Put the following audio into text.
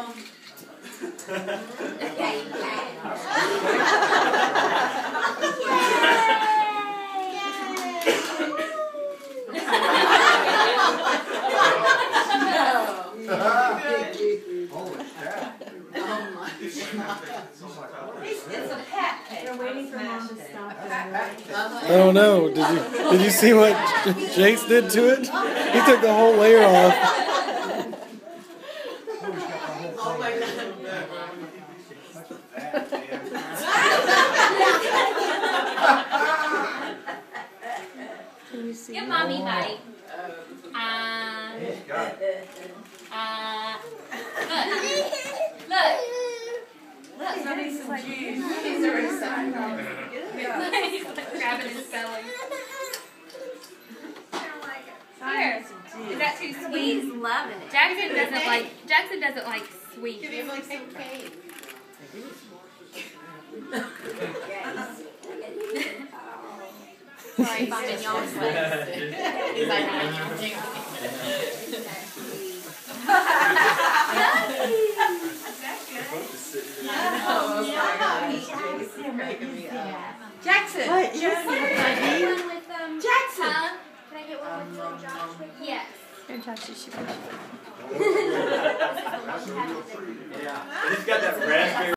Yeah, you can. It's a pat cake. They're waiting for Mom to stop. I don't know. Did you see what Jace did to it? He took the whole layer off. Oh my God. Can you see? Give Mommy a bite. Look. Look. He's like, He's like grabbing his belly. Here. Is that too sweet? He's loving it. Jackson doesn't like sweet. give him like some cake. Sorry if I'm in y'all's way. He's like, Jackson! What? Yes. Jackson! Huh? Can I get one with Josh? Yes. Here, Josh, you should. Yeah. He's got that raspberry.